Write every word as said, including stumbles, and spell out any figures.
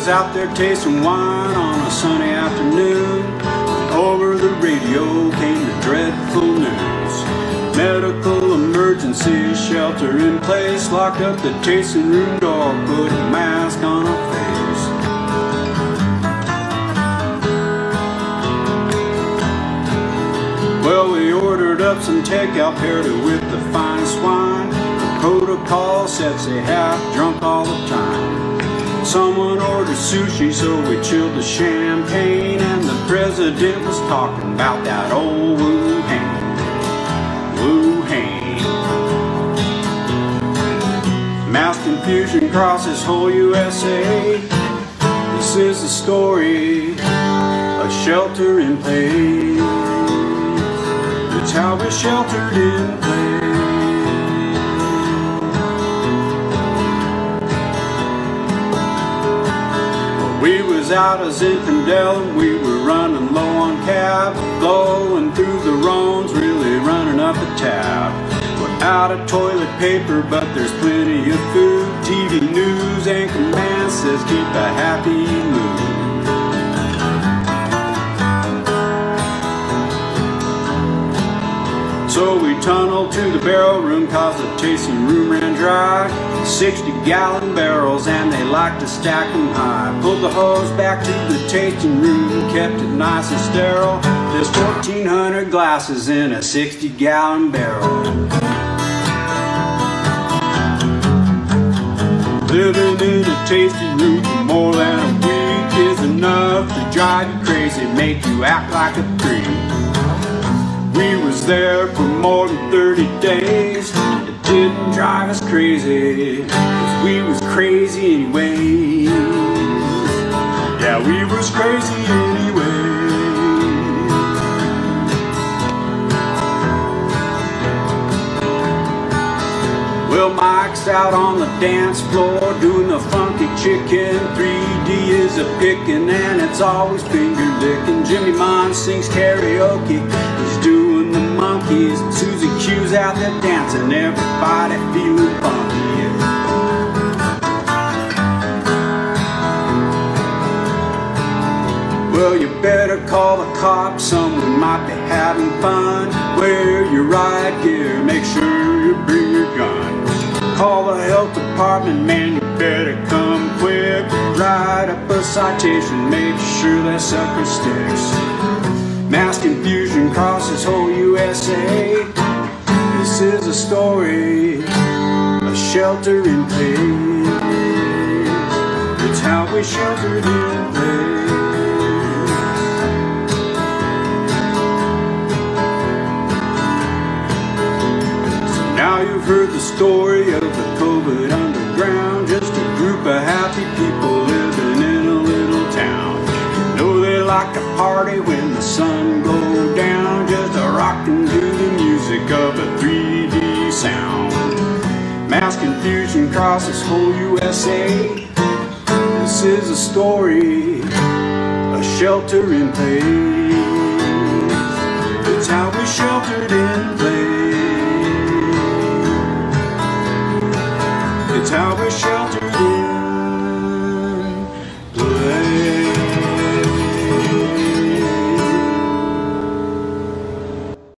was out there tasting wine on a sunny afternoon. Over the radio came the dreadful news. Medical emergency, shelter in place. Locked up the tasting room door, put a mask on our face. Well, we ordered up some takeout, paired it with the finest wine. The protocol said stay half drunk all the time. Someone ordered sushi, so we chilled the champagne. And the president was talking about that old Wuhan. Wuhan. Mass confusion crosses whole U S A. This is the story of shelter in place. It's how we're sheltered in place. We was out as Infidel and we were running low on cab, blowing through the roans, really running up a tab. We're out of toilet paper, but there's plenty of food. T V news and command says keep a happy mood. So we tunneled to the barrel room, cause the tasting room ran dry. sixty gallon barrels and they like to stack them high. Pulled the hose back to the tasting room, kept it nice and sterile. There's fourteen hundred glasses in a sixty gallon barrel. Living in a tasting room for more than a week is enough to drive you crazy, make you act like a freak. We was there for more than thirty days. It didn't drive us crazy, cause we was crazy anyways. Yeah, we was crazy anyway. Well, Mike's out on the dance floor doing the funky chicken. three D is a pickin' and it's always finger licking. Jimmy Mon sings karaoke, he's doing the monkeys. Susie Q's out there dancing, everybody feeling funky. Well, you better call the cops, someone might be having fun. Wear your riot gear, make sure you bring your gun. Call the health department, man, you better come quick. Write up a citation, make sure that sucker sticks. Mass confusion crosses whole U S A. This is a story of shelter in place. It's how we sheltered in place. Now you've heard the story of the COVID underground. Just a group of happy people living in a little town. You know they like to party when the sun goes down, just a rockin' to the music of a three D sound. Mass confusion crosses whole U S A. This is a story of shelter in place. It's how we sheltered in place.